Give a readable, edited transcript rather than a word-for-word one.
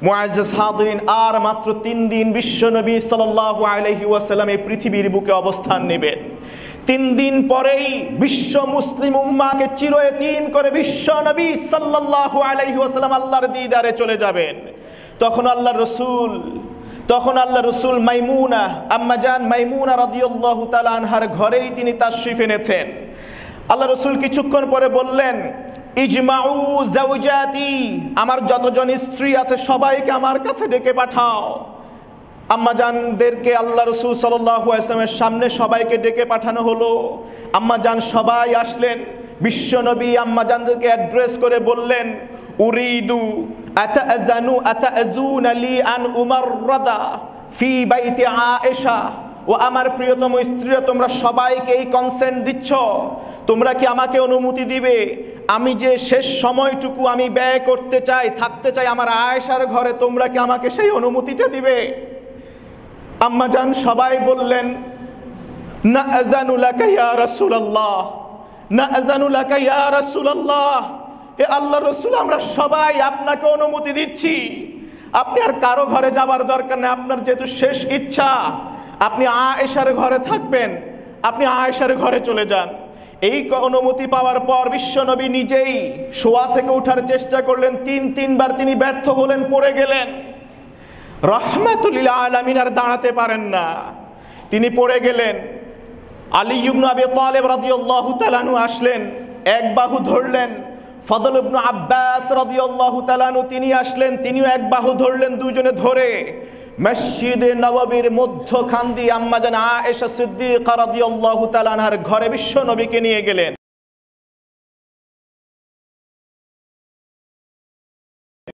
মুআজ্জাজ হাদিরিন, আর মাত্র 3 দিন বিশ্বনবী সাল্লাল্লাহু আলাইহি ওয়াসাল্লাম এই পৃথিবীর বুকে অবস্থান নেবেন। 3 দিন পরেই বিশ্ব মুসলিম উম্মাহকে চিরয়তীম করে বিশ্বনবী সাল্লাল্লাহু আলাইহি ওয়াসাল্লাম আল্লাহর দিদারে চলে যাবেন। তখন আল্লাহর রাসূল মাইমুনা, আম্মাজান মাইমুনা রাদিয়াল্লাহু তাআলা আনহার ঘরেই তিনি তাশরিফ এনেছেন। আল্লাহ রাসূল কিছুক্ষণ পরে বললেন, ইজমাউ জাওজাতি, আমার যতজন স্ত্রী আছে সবাইকে আমার কাছে ডেকে পাঠাও। আম্মাজানদেরকে আল্লাহ রাসূল সাল্লাল্লাহু আলাইহি ওয়াসাল্লামের সামনে সবাইকে ডেকে পাঠানো হলো। আম্মাজান সবাই আসলেন। বিশ্বনবী আম্মাজানদেরকে অ্যাড্রেস করে বললেন, উরিদু আতাআযানুনা লি আন উমাররাদা ফি বাইতি আয়েশা। ও আমার প্রিয়তম স্ত্রীরা, তোমরা সবাইকে এই কনসেন্ট দিচ্ছ, তোমরা কি আমাকে অনুমতি দিবে আমি যে শেষ সময়টুকু আমি ব্যয় করতে চাই, থাকতে চাই আমার আয়েশার ঘরে, তোমরা কি আমাকে সেই অনুমতিটা দিবে? আম্মাজান সবাই বললেন, নাআযানু লাকা ইয়া রাসূলুল্লাহ, নাআযানু লাকা ইয়া রাসূলুল্লাহ, হে আল্লাহর রাসূল, আমরা সবাই আপনাকে অনুমতি দিচ্ছি। আপনি আর কারো ঘরে যাবার দরকার নেই, আপনার যেহেতু শেষ ইচ্ছা আপনি আয়েশার ঘরে থাকবেন, আপনি আয়েশার ঘরে চলে যান। এই অনুমতি পাওয়ার পর বিশ্বনবী নিজেই শোয়া থেকে ওঠার চেষ্টা করলেন, 3বার তিনি ব্যর্থ হলেন, পড়ে গেলেন। রাহমাতুল লিল আলামিন আর দাঁড়াতে পারেন না, তিনি পড়ে গেলেন। আলী ইবনে আবি তালেব রাদিয়াল্লাহু তাআলা আনহু আসলেন, এক বাহু ধরলেন। ফদল ইবনে আব্বাস রাদিয়াল্লাহু তাআলা আনহু তিনি আসলেন, তিনিও এক বাহু ধরলেন। দুজনে ধরে মসজিদে নববীর মধ্যখান দিয়ে আম্মাজান আয়েশা সিদ্দিকা রাদিয়াল্লাহু তাআলা আনহার ঘরে বিশ্বনবীকে নিয়ে গেলেন।